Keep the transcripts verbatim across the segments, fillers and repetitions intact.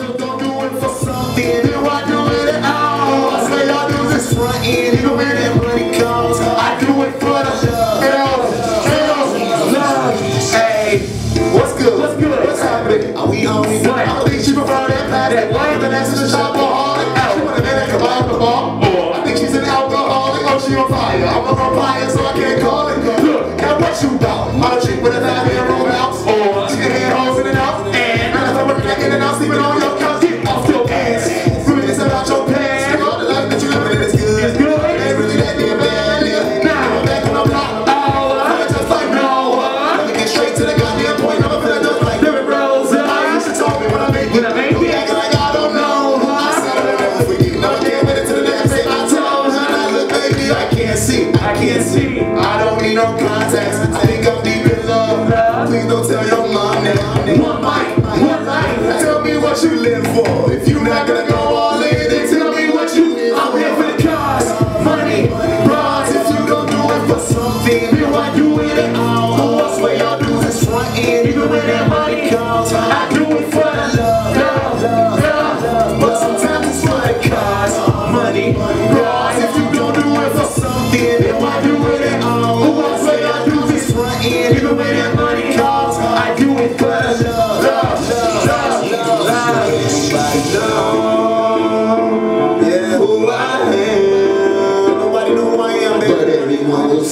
you don't do it for something, then why do it at all? I swear y'all do this front end, even when that money comes. I do it for the love, love, love. Hey, what's good? What's good? What's happening? Are we on? I don't think she prefer that plastic. Why the next to the shopaholic? She want a man that can buy the ball. I think she's an alcoholic. Oh, she on fire. I'm a vampire, so I can't call it. Look, now what you about? I'm a chick with a family and romance. Or she can head hoes in and out. And none of her working like in and out, sleeping on your couch. Get off your ass. Reminisce about your past. All the life that you living is good. It's good. Ain't really that damn bad, nigga. Now I'm back on the block. Oh, I'm just like no. Let me get straight to the goddamn point. I'm a feeling just like Derrick Rose. I used to tell me when I make it. When I make it. Acting like I don't know. I said I don't know if we get another damn minute to the next. Say I told her that look, baby, I can't see. I can't see. I don't need no contacts. I think I'm deep in love. Please don't tell your mom that. One bite, one life. Tell me what you live for. If you're not gonna go all in, then tell me what you live for. I'm here for the cars, money, bras. If you don't do it for something, then why do it at all? Oh, I swear y'all do this front end, even when that money comes. I do it for the love, love, love, love. But sometimes it's for the cars, money, bras. If you don't do it for something, then why do it at all? Oh, I swear y'all do this front end, even when that money comes. I do it for the love, love, love, love, love. Everybody know, yeah, who I am. Nobody know who I am, baby. But everyone will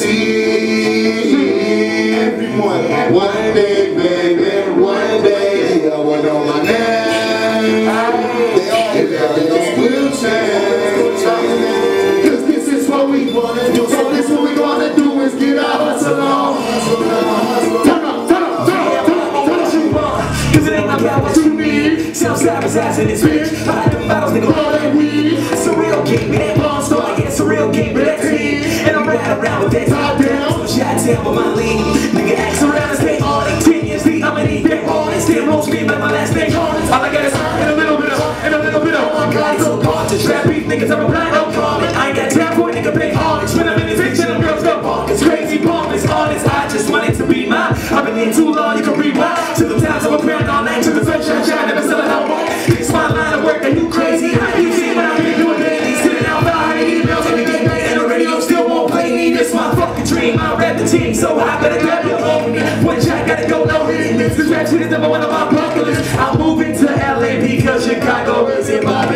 see. Everyone, one day, baby, one day, I will know my name. They all will change. Cause this is what we wanna do. So this what we gonna do is get our hustle on. Turn up, turn up, turn up, turn up, what you want? Cause it ain't about what you need. Self-savage ass in this bitch. I like them bottles, nigga, all that weed. Surreal king, me that bomb star. I get surreal king, but that team. And I'm riding around with that top down. So shot down with my lean. Nigga acts around and stay on it. Ten years deep, I'ma need that all and still roast me like my last name on it. All I got is and a little bit of, and a little bit of. Oh my God, it's so hard to trap beef niggas. I'm a blind, no comment. I ain't got time for a nigga pay homage. When I'm in this bitch and them girls go bonkers. Crazy bonkers, honest. I just want it to be mine. I've been in too long, you can rewind. To the times I'm a grind all night. To the sunshine shine, never sell it out. It's my line of work that you crazy. How you see when I've been doing daily? Sitting out behind the emails every day. And the radio still won't play me. This my fucking dream. I rap the team, so I better grab your own. One shot, gotta go no hitting this. This rap shit is number one on my bucket list. I'm moving to L A because Chicago is in my